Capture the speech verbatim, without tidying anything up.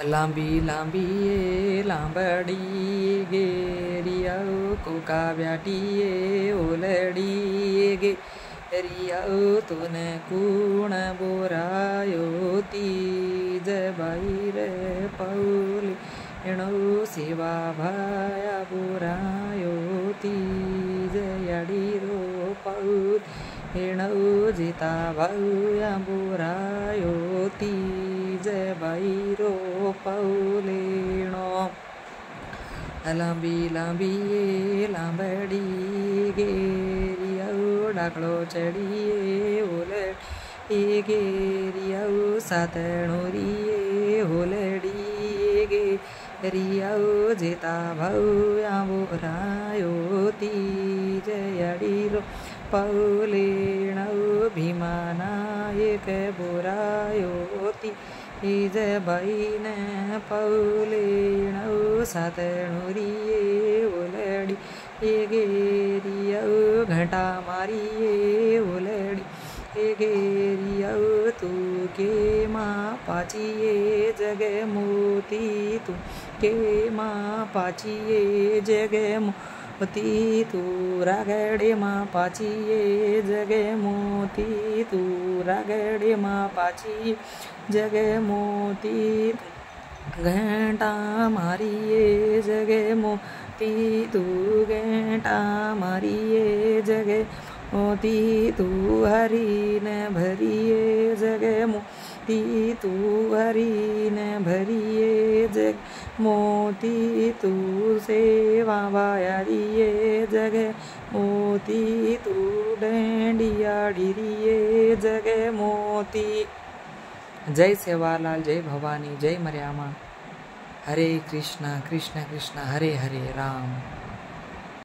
लांबी लांबी ये लांबड़ी गेरिया कोका ब्याटी ये ओलड़ी गे रिया तूने कूण बोरायो तीज बाईर पौली एणो सेवा भाया बोरायो तीज यडीरो पौल एणो जिता भाया बोरायो तीज बाईरो पौलेणो लांबी लांबी ये लांबड़ी गेरिया डाकड़ो चढ़िए ओलड़ी गेरिया सातणोरिए होलड़ी गे रिया जेता भव्या बोरायो तीज यडीरो पौलेण भीमानायक बोरायो तीज बैन पौलेण सातणोरिए ओलड़ी गेरिया घंटा मारिए ओलड़ी गेरिया तू के माँ पाचिए जग मोती तू के माँ पाचिए जग मोती तू रागड़े माँ पाचिए जग मोती तू रागड़े माँ पाचिए जग मोती घंटा मारिए जग मोती तू घंटा मारिए जग मोती तू हरी न भरिए जग मोती तू हरी न भरिए जग मोती तू सेवा बायारिए जग मोती तू डंडिया डिरिए जग मोती। जय सेवालाल, जय भवानी, जय मर्यामा। हरे कृष्णा कृष्ण कृष्ण हरे हरे राम।